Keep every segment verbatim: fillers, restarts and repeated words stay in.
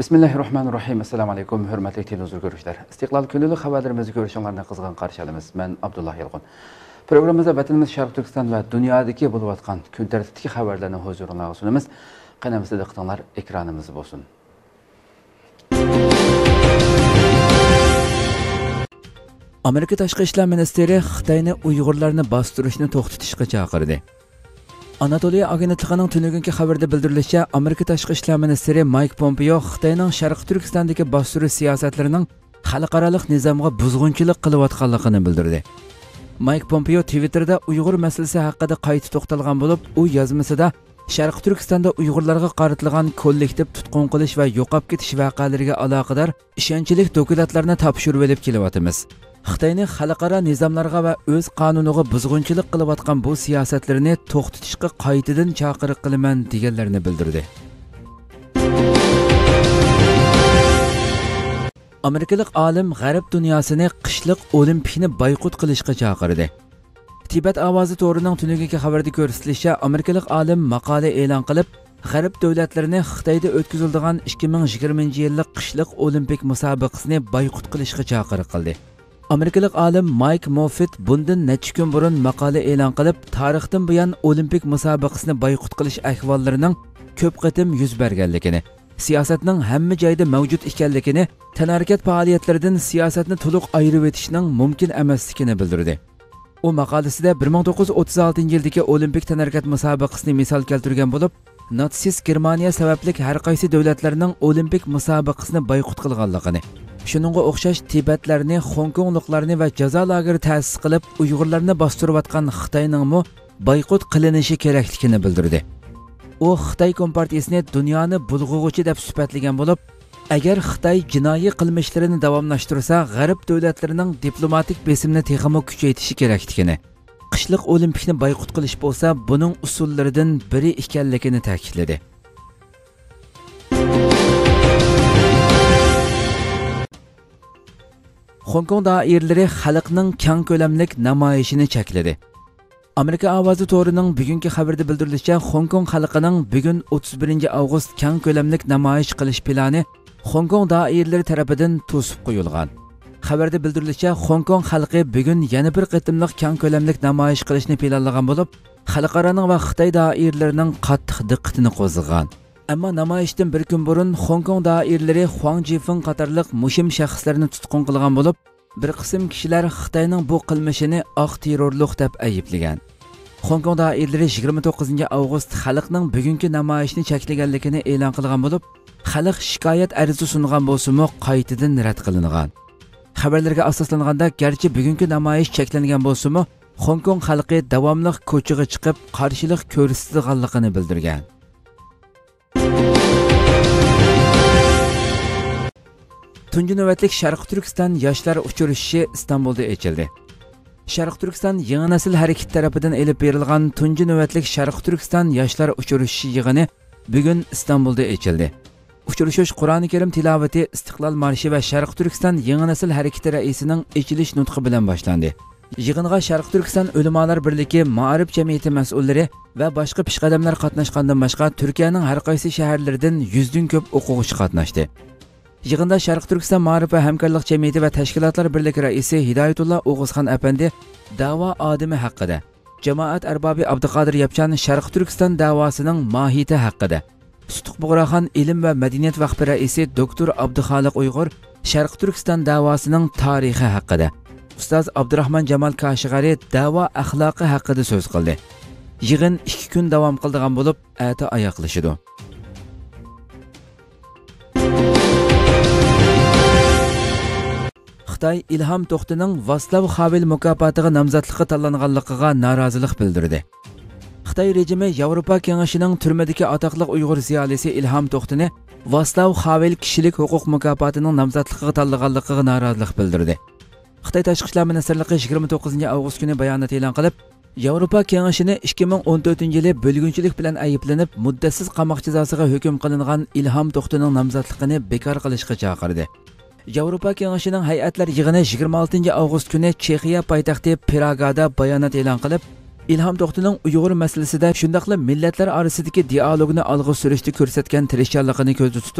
Bismillahirrahmanirrahim. Assalamu alaykum, hörmətli televizor görüşlər. İstiqlal günlük xəbərlərimizi görüşənlərdən qızğın qarşı alırıq. Mən Abdullah Yalğın. Proqramımızda vətənimiz Şərq Türkistan və dünyadakı olub atqan gün tərtibdəki xəbərlərini huzuruna sunumuz. Qənəmizdə diqqətinizlər ekranımız olsun. Amerika Tashqi ishlar ministri Xitoyni Uyg'urlarni bostirishni to'xtatishga chaqirdi. Anatoliya agentligining tunugungi xabarda bildirilishicha, Amerika Tashqi ishlar ministri Mike Pompeo Xitoyning Sharq Turkistondagi bostirish siyosatlarining xalqaro nizomga buzg'unchilik qilayotganligini bildirdi. Mike Pompeo Twitterda Uyg'ur masalasi haqida qayta to'xtalgan bo'lib, u yozmasida Sharq Turkistonda Uyg'urlarga qaratilgan kollektiv tutqun qilish va yo'qolib ketish voqealariga aloqador ishonchli dokladlarni topshirib olib kelyapmiz. Xitoyning xalqaro nizomlarga va o'z qonuniga buzg'unchilik qilayotgan bu siyosatlarini to'xtatishga qaytadan chaqiriq qilaman deganlarini bildirdi. Amerikalik olim G'arb dunyosini qishliq olimpikni boykot qilishga chaqirdi. Tibet ovozi to'rining tunugungi xabarda ko'rsatilishicha, Amerikalik olim maqola e'lon qilib, G'arb davlatlarini Xitoyda o'tkaziladigan ikki ming yigirmanchi yillik qishliq olimpik musobaqasini boykot qilishga chaqiriq qildi. Amerikalik olim Mike Moffitt bundan necha kun burun maqola e'lon qilib, tarixdan buyon olimpik musobaqasini boykot qilish ahvollarining ko'p qatim yuz berganligini, siyosatning hamma joyda mavjud ekanligini, tanarakat faoliyatlaridan siyosatni to'liq ayirib etishning mumkin emasligini bildirdi. U maqolasida bir ming to'qqiz yuz o'ttiz oltinchi yildagi olimpik tanarakat musobaqasini misol keltirgan bo'lib, natsist Germaniya sababli har qaysi davlatlarning olimpik musobaqasini boykot qilganligini, shuningga o'xshash Tibetlarni, Hongkongliklarni va jazo lageri ta'sis qilib, Uyg'urlarni bostirayotgan Xitoyning mu boykot qilinishi kerakligini bildirdi. U Xitoy kompartiyasini dunyoni bulg'ug'uchi deb sifatlagan bo'lib, agar Xitoy jinoiy qilmishlarini davomlashtirsa, G'arb davlatlarining diplomatik besimni texmo kuchaytirishi kerakligini, qishliq olimpikni boykot qilish bo'lsa, buning usullaridan biri ekanligini ta'kidladi. Hong Kong doiralari xalqning keng ko'lamlik namoyishini chekladi. Amerika ovozi to'rining bugungi xabarda bildirilishicha, Hong Kong xalqining bugun o'ttiz birinchi avgust keng ko'lamlik namoyish qilish plani Hong Kong doiralari tomonidan to'sib qo'yilgan. Xabarda bildirilishicha, Hong Kong xalqi bugun yana bir qitimliq keng ko'lamlik namoyish qilishni planlagan bo'lib, xalqaroning va Xitoy doiralarining qattiq diqqatini qo'zg'agan. Ammo namoyishdan bir kun burun Hong Kong doiralari Huang Jifeng qatorliq muhim shaxslarni tutqun qilgan bo'lib, bir qism kishilar Xitoyning bu qilmishini oq terrorlik deb ayiblagan. Hong Kong doiralari yigirma to'qqizinchi avgust xalqning bugungi namoyishni cheklaganligini e'lon qilgan bo'lib, xalq shikoyat arzi sungan bo'lsa-mu qaytadan rad qilingan. Xabarlarga asoslanganda, garchi bugungi namoyish cheklangan bo'lsa-mu, Hong Kong xalqi davomli ko'chaga chiqib qarshilik ko'rsatganligini bildirgan. Tunji navbatlik Sharq Turkiston yoshlar uchrashuvi Istanbulda ochildi. Sharq Turkiston yangi nasil harakat tarafidan elib berilgan tunji navbatlik Sharq Turkiston yoshlar uchrashuvi yig'ini bugun Istanbulda ochildi. Uchrashuv Qur'oni Karim tilovati, Istiqlol marshi va Sharq Turkiston yangi nasil harakati raisining ochilish nutqi bilan boshlandi. Yig'inga Sharq Turkiston Ulamolar birligi, Ma'arif jamiyati mas'ullari va boshqa peshqadamlar qatnashgandan boshqa Turkiyaning har qaysi shaharlaridan yuzdan ko'p o'quvchi qatnashdi. Yig'inda Sharq Turkiston Ma'arif va hamkorlik jamiyati va tashkilotlar birligi raisi Hidoyatulloh O'g'izxon apandi da'vo odami haqida, jamoat arbobi Abduqodir Yapchan Sharq Turkiston da'vosining mohiyati haqida, Sutuq Bug'roxon ilm va madaniyat vaqti raisi doktor Abduxoliq Uyg'ur Sharq Turkiston da'vosining tarixi haqida, Ustoz Abdurahmon Jamol Kashig'ari da'vo axloqi haqida so'z qildi. Yig'in ikki kun davom qildigan bo'lib, ata oyoqlashidi. Xitoy Ilhom To'xtining Vaslav Havel mukofotiga nomzodlikka tanlanganligiga norozilik bildirdi. Xitoy rejimi Yevropa kengashining turmadagi atoqli Uyg'ur ziyolisi Ilhom To'xtini Vaslav Havel kishilik huquq mukofotining nomzodligiga tanlanganligiga norozilik bildirdi. Xitoy Tashqi ishlar ministrligi yigirma to'qqizinchi avgust kuni bayonot e'lon qilib, Yevropa kengashini ikki ming o'n to'rtinchi yili bo'lgunchilik bilan ayblanib, muddatsiz qamoq jazosiga hukm qilingan Ilhom To'xtining nomzodligini bekor qilishga chaqirdi. Yevropa kengashining hay'atlar yig'ini yigirma oltinchi avgust kuni Chexiya poytaxti Pragada bayonot e'lon qilib, Ilhom To'xtining Uyg'ur masalasida shundaqla millatlar orasidagi dialogni olg'a surishda ko'rsatgan tirishchanligini ko'zda tutib,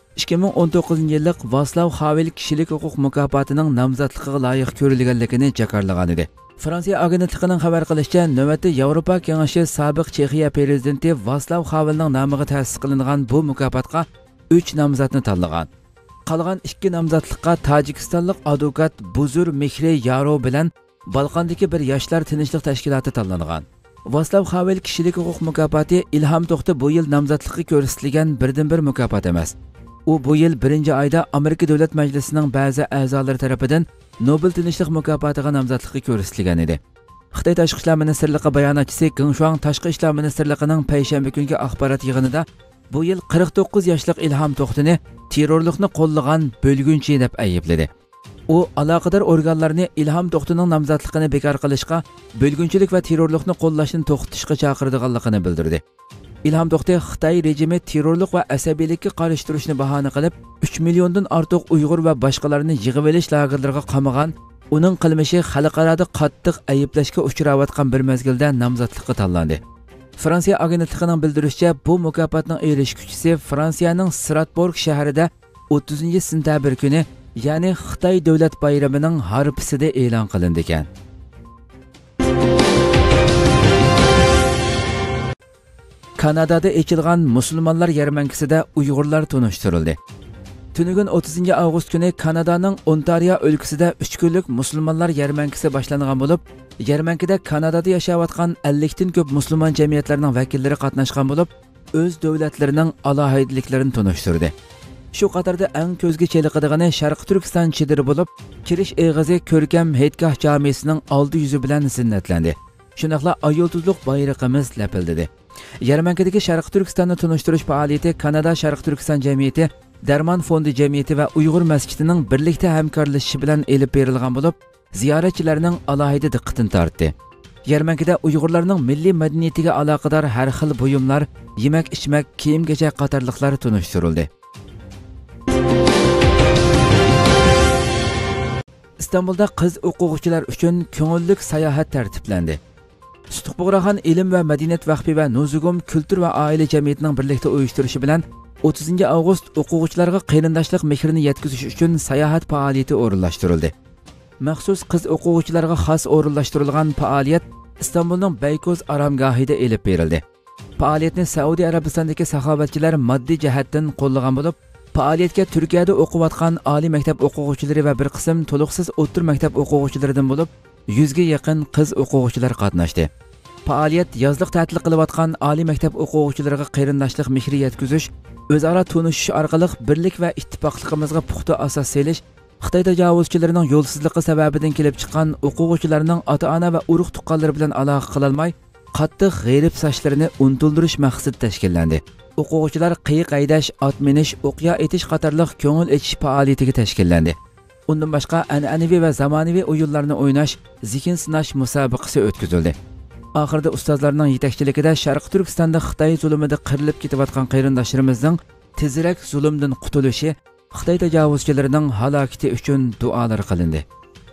ikki ming o'n to'qqizinchi yillik Vaslav Havel kishilik huquq mukofotining nomzodligiga loyiq ko'rilganligini jakarlagan edi. Fransiya agentligining xabar qilishicha, navbatda Yevropa Kengashi sobiq Chexiya prezidenti Vaslav Havelning nomiga ta'sis qilingan bu mukofotga uch nomzodni tanlagan. Qolgan ikki nomzodlikqa Tojikistonlik advokat Buzur Mehri Yaro bilan Balqandagi bir yoshlar tinchlik tashkiloti tanlangan. Vaslav Havel kishilik huquq mukofoti Ilhom To'xti bu yil nomzodlikka ko'rsatilgan birdan-bir mukofot emas. U bu yil birinchi oyda Amerika Davlat Majlisining ba'zi a'zolari tomonidan Nobel tinchlik mukofotiga nomzodlikka ko'rsatilgan edi. Xitoy Tashqi ishlar ministrligi bayonotchisi Geng Shuang Tashqi ishlar ministrligining payshanba kungi axborot yig'inida bu yil qirq to'qqiz yoshlik Ilhom To'xtini terrorlikni qo'llagan bo'lgunchi deb aybladi. U aloqador organlarni Ilhom To'xtining nomzodligini bekor qilishga, bo'lgunchilik va terrorlikni qo'llashni to'xtatishga chaqirganligini bildirdi. Ilhom To'xti Xitoy rejimi terrorlik va asabiylikka qarshi turishni bahona qilib, uch milliondan ortiq Uyg'ur va boshqalarni yig'ib olish lagerlariga qamagan. Uning qilmishi xalqaroda qattiq ayblashga uchrayotgan bir mezgilda nomzodlikka tanlandi. Fransiya agentligining bildirishicha, bu mukofotning erishuvchisi Fransiyaning Strasbourg shahrida o'ttizinchi sentabr kuni, ya'ni Xitoy davlat bayramining harpisida e'lon qilindi ekan. Kanadada ochilgan musulmonlar yarmankasida Uyg'urlar tunishtirildi. Tunugun o'ttizinchi avgust kuni Kanadaning Ontario o'lkasida uch kunlik musulmonlar yarmankasi boshlangan bo'lib, yarmankada Kanadada yashayotgan ellik dan ko'p musulmon jamiyatlarining vakillari qatnashgan bo'lib, o'z davlatlarining alohidaliklarini tunishtirdi. Shu qatorda eng ko'zga cheliqadigani Sharq Turkiston chidiri bo'lib, kirish eg'izi ko'rkam Haytgoh jamiyatining oldi yuzi bilan zinnatlandi. Shunaqla ayoltuzlik bayrog'imiz lapildidi. Yarmankadagi Sharq Turkistonni tunishtirish faoliyati Kanada Sharq Turkiston jamiyati, Darmon fondi jamiyati va Uyg'ur masjidining birlikda hamkorlashishi bilan elib berilgan bo'lib, ziyoratchilarning alohida diqqatini tortdi. Yarmankada Uyg'urlarning milliy madaniyatiga aloqador har xil buyumlar, yemak-ichmak, kiyim-kechak qatorliqlar tunishtirildi. İstanbulda qiz o'quvchilar uchun ko'ngillik sayohat tartiblandi. Sutuqbug'raxon ilm va madaniyat vaqfi va Nuzugum kultur va oila jamiyatining birlikda uyushtirishi bilan o'ttizinchi avgust o'quvchilarga qarindoshlik mehrini yetkazish uchun sayohat faoliyati o'rinlashtirildi. Maxsus qiz o'quvchilarga xos o'rinlashtirilgan faoliyat İstanbulning Beykoz aramgohida elib berildi. Faoliyatni Saudiya Arabistonidagi saxovatchilar moddiy jihatdan qo'llagan bo'lib, faoliyatga Turkiyada o'qiyotgan oliy maktab o'quvchilari va bir qism to'liqsiz o'rta maktab o'quvchilaridan bo'lib, yuzga yaqin qiz o'quvchilar qatnashdi. Faoliyat yozliq ta'til qilayotgan oliy maktab o'quvchilariga qarindoshlik mehri yetkazish, o'zaro tunishish orqali birlik va ittifoqligimizga puxta asos solish, Xitoy tajovuzchilarining yo'lsizligi sababidan kelib chiqqan o'quvchilarning ota-ona va urug' tuqqanlari bilan aloqa qila olmay, qattiq g'ayrib sochlarini unutuldirish maqsadi tashkillandi. O'quvchilar qiyiq aydash, ot minish, o'qiya etish qatorliq ko'ngil echish faoliyatiga tashkillandi. Undan boshqa an'anaviy va zamonaviy o'yinlarni o'ynash, zihin sinash musobaqasi o'tkazildi. Oxirida ustozlarning yetakchiligida Sharq Turkistonda Xitoy zulmida qirilib ketayotgan qarindoshlarimizning tezroq zulmdan qutulishi, Xitoy tajovuzchilarining halokati uchun duolar qilindi.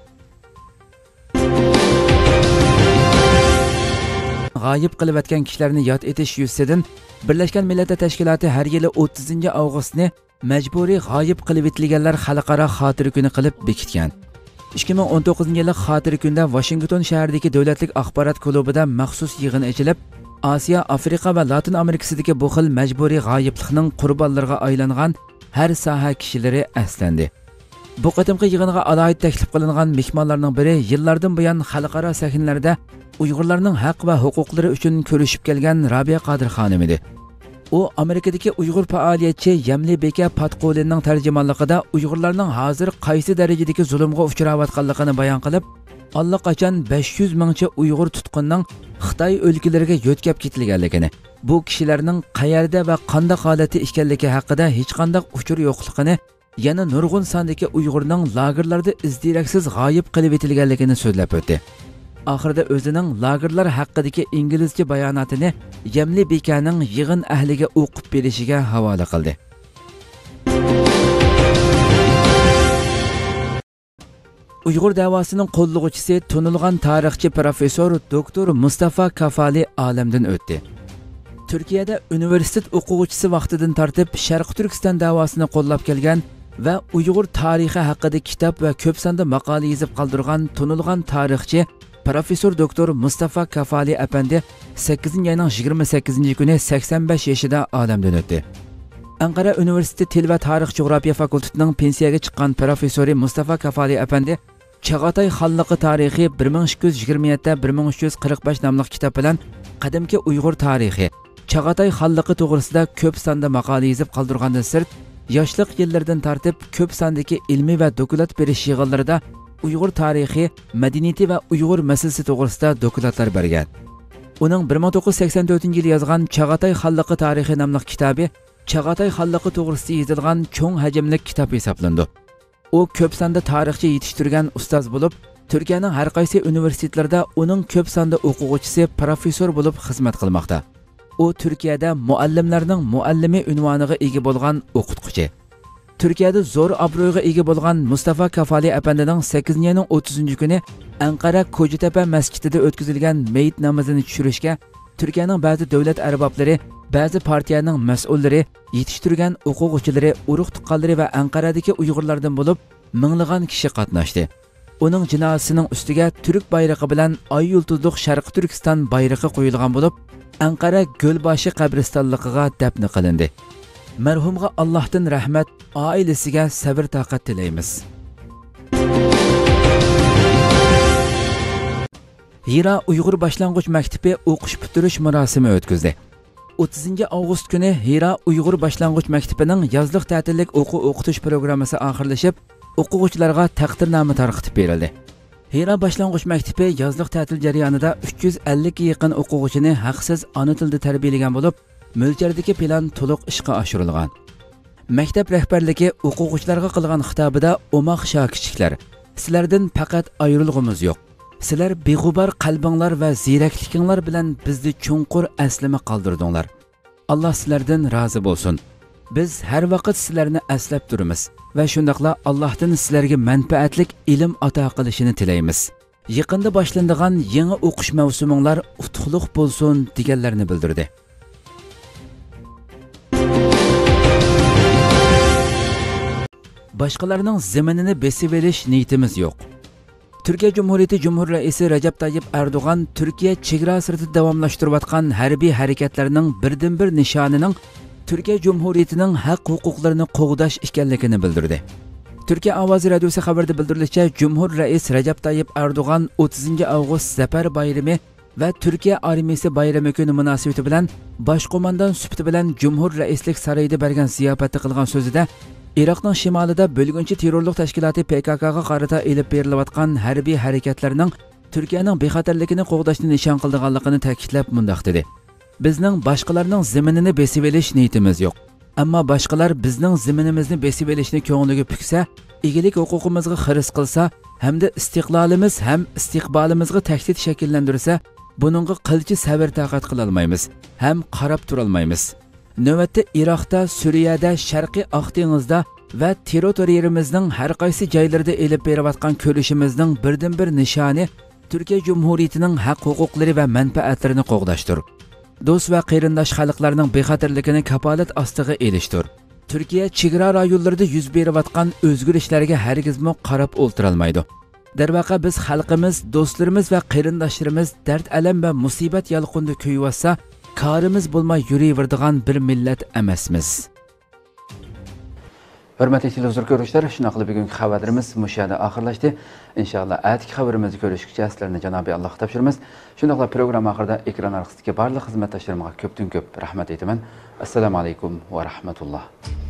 G'oyib qilayotgan kishilarni yod etish yuzasidan Birlashgan Millatlar Tashkiloti har yili o'ttizinchi avgustni majburiy g'oyib qilib etilganlar xalqaro xotira kuni qilib bekitgan. ikki ming o'n to'qqizinchi yil xotira kunda Washington shahridagi davlatlik axborot klubida maxsus yig'in ochilib, Osiyo, Afrika va Latin Amerikasidagi bu xil majburiy g'oyiblikning qurbonlariga aylangan har soha kishilari aslandi. Bu qatimqi yig'inga alohida taklif qilingan mehmonlarning biri yillardan buyon xalqaro sahnalarda Uyg'urlarning haq va huquqlari uchun ko'rishib kelgan Rabiya Qodir xonim edi. U Amerikadagi Uyg'ur faoliyatchi Yamli Beka Patqulinning tarjimonligida Uyg'urlarning hozir qaysi darajadagi zulmga uchrayotganligini bayon qilib, allaqachon besh yuz mingcha Uyg'ur tutqunning Xitoy o'lkalariga yo'tkab ketilganligini, bu kishilarning qayerda va qanday holatda ekanligi haqida hech qanday uchur yo'qligini, yana nurg'un sondagi Uyg'urning lagerlarda izdiraksiz g'oyib qilib etilganligini so'zlab o'tdi. Oxirida o'zining lagerlar haqidagi inglizcha bayonotini Yamli Bekaning yig'in ahliga o'qib berishiga havola qildi. Uyg'ur davosining qo'llovchisi tunilgan tarixchi professor doktor Mustafa Kafali olamdan o'tdi. Turkiyada universitet o'quvchisi vaqtidan tortib Sharq Turkiston davosini qo'llab kelgan va Uyg'ur tarixi haqida kitob va ko'p sonda maqola yozib qoldirgan tunilgan tarixchi professor doktor Mustafa Kafali apandi sakkizinchi oyning yigirma sakkizinchi kuni sakson besh yoshida olamdan o'tdi. Ankara Universiteti Til va Tarix Coğrafya Fakültetining pensiyaga chiqqan professori Mustafa Kafali apandi Chag'atay xonligi tarixi bir ming ikki yuz yigirma yetti bir ming uch yuz qirq besh nomli kitob bilan qadimki Uyg'ur tarixi, Chag'atay xonligi to'g'risida ko'p sonda maqola yozib qoldirgandan sirt, yoshlik yillaridan tortib ko'p sondagi ilmiy va dokulat berish yig'inlarida Uyg'ur tarixi, madaniyati va Uyg'ur masalasi to'g'risida dokladlar bergan. Uning bir ming to'qqiz yuz sakson to'rtinchi yil yozgan Chag'atay xonligi tarixi nomli kitobi Chag'atay xonligi to'g'risida yozilgan cho'ng hajmli kitob hisoblandi. U ko'p sonda tarixchi yetishtirgan ustoz bo'lib, Turkiyaning har qaysi universitetlarida uning ko'p sonda o'quvchisi professor bo'lib xizmat qilmoqda. U Turkiyada muallimlarning muallimi unvoniga ega bo'lgan o'qituvchi. Turkiyada zo'r obro'yga ega bo'lgan Mustafa Kafali apandining sakkizinchi oyning o'ttizinchi kuni Ankara Ko'chitepa masjidida o'tkazilgan mayit namozini tushirishga Turkiyaning ba'zi davlat arboblari, ba'zi partiyaning mas'ullari, yetishtirgan o'quvchilari, urug' tuqqanlari va Anqaradagi Uyg'urlardan bo'lib minglagan kishi qatnashdi. Uning jinozasining ustiga Turk bayrog'i bilan oy yulduzliq Sharq Turkiston bayrog'i qo'yilgan bo'lib, Ankara Gulboshi qabristonligiga dafn qilindi. Marhumga Allohdan rahmat, oilasiga sabr toqat tilaymiz. Hira Uyg'ur boshlang'ich maktabi o'qish bitirish marosimi o'tkazdi. o'ttizinchi avgust kuni Hira Uyg'ur boshlang'ich maktabining yozlik ta'tillik o'quv o'qitish programmasi oxirlashib, o'quvchilarga taqdirnoma tarqatib berildi. Hira boshlang'ich maktabi yozlik ta'til jarayonida uch yuz ellik ga yaqin o'quvchini haqsiz ona tilda tarbiyalagan bo'lib, mo'ljaldagi plan to'liq ishga oshirilgan. Maktab rahbarligi o'quvchilarga qilgan xitobida o'moq shokichiklar, sizlardan faqat ayrilg'imiz yo'q. Sizlar beg'ubar qalbinglar va ziraklikinglar bilan bizni cho'nqur aslama qoldirdinglar. Alloh sizlardan rozi bo'lsin. Biz har vaqt sizlarni aslab turamiz va shundaqla Allohdan sizlarga manfaatlik ilm ato qilishini tilaymiz. Yaqinda boshlanadigan yangi o'qish mavsuminglar utuqliq bo'lsin deganlarni bildirdi. Boshqalarning zaminini besib olish niyatimiz yo'q. Türkiye Cumhuriyeti Cumhur Reisi Recep Tayyip Erdoğan, Türkiye chegara sirti davomlashtirayotgan harbiy harakatlarning birdan-bir nishonining Türkiye Cumhuriyetining haq huquqlarini qo'g'dash ekanligini bildirdi. Türkiye Ovozi radiosi xabarida bildirilishicha, Cumhur Reis Recep Tayyip Erdoğan o'ttizinchi avgust Zafar bayrami va Türkiye armiyasi bayrami kuni munosabati bilan boshqo'mondan sufti bilan Cumhur Reislik saroyida bergan ziyofatda qilgan so'zida Iroqning shimolida bo'lgunchi terrorlik tashkiloti P K K'ga qarata elib berilayotgan harbiy harakatlarning Turkiyaning bexatarligini qo'g'dashni nishon qilganligini ta'kidlab mundaq dedi. Bizning boshqalarning zaminini besib olish niyatimiz yo'q. Ammo boshqalar bizning zaminimizni besib olishni ko'ngliga puksa, egilik huquqimizga xiris qilsa, hamda istiqlolimiz ham istiqbolimizga tahdid shakllantirsa, buningga qilchi sabr taqat qila olmaymiz, ham qarab tura olmaymiz. Navbatda Iroqda, Suriyada, Sharqiy Oq dengizda va territoriyarimizning har qaysi joylarida elib berayotgan ko'rishimizning birdan-bir nishoni Turkiya Cumhuriyetining haq huquqlari va manfaatlarini qo'g'dashdir. Do'st va qarindosh xalqlarning bexatarligini kapolat ostiga elishdir. Turkiya chegara rayonlarida yuz berayotgan o'zgarishlarga hargizmo qarab o'ltira olmaydi. Darvaqa biz xalqimiz, do'stlarimiz va qarindoshlarimiz dard alam va musibat yalqinda kuyuvatsa, karimiz bo'lmay yuraveradigan bir millat emasmiz. Hurmatli televizor ko'ruvchilar, shunaqli bugungi xabarlarimiz mushada oxirlashdi. Inshaalloh atki xabarimizni ko'rishgacha sizlarni Janobiy Allohga topshiramiz. Shundaqla program oxirida ekran orqasidagi barcha xizmatdoshlarimga ko'pdan ko'p rahmat aytaman. Assalomu alaykum va rahmatulloh.